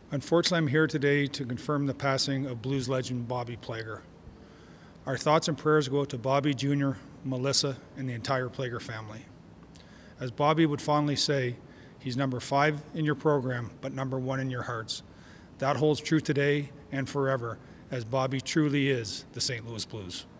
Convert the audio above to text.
Unfortunately, I'm here today to confirm the passing of blues legend Bobby Plager. Our thoughts and prayers go out to Bobby Jr., Melissa, and the entire Plager family. As Bobby would fondly say, he's number 5 in your program, but number 1 in your hearts. That holds true today and forever, as Bobby truly is the St. Louis Blues.